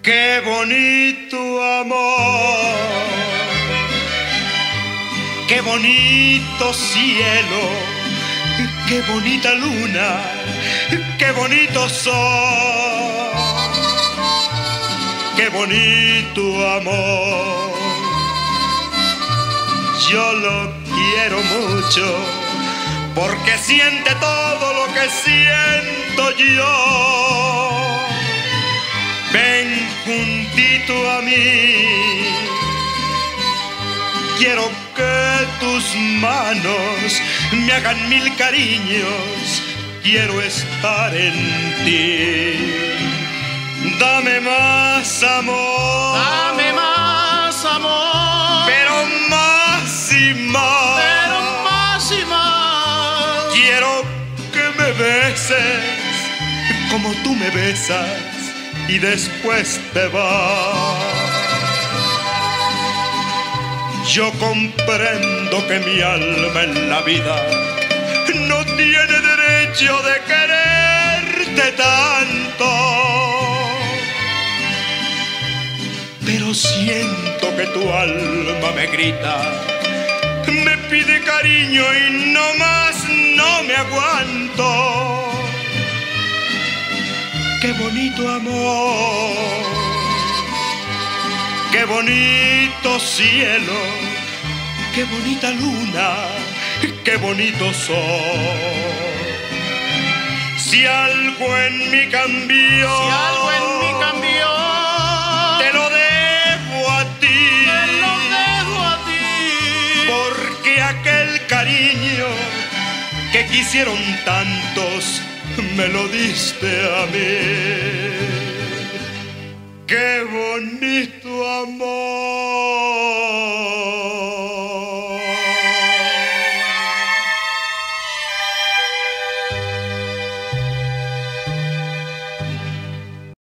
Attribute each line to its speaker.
Speaker 1: Qué bonito amor, qué bonito cielo, qué bonita luna, qué bonito sol, qué bonito amor. Yo lo quiero mucho porque siente todo lo que siento yo. Ven juntito a mí, quiero que tus manos me hagan mil cariños, quiero estar en ti. Dame más amor,
Speaker 2: dame más amor,
Speaker 1: pero más y más,
Speaker 2: pero más y más.
Speaker 1: Quiero que me beses como tú me besas y después te vas. Yo comprendo que mi alma en la vida no tiene derecho de quererte tanto, pero siento que tu alma me grita, me pide cariño y no más no me aguanto. Qué bonito amor, qué bonito cielo, qué bonita luna, qué bonito sol. Si algo en mí cambió,
Speaker 2: si algo en mí cambió,
Speaker 1: te lo debo a ti,
Speaker 2: te lo dejo a ti,
Speaker 1: porque aquel cariño que quisieron tantos me lo diste a mí.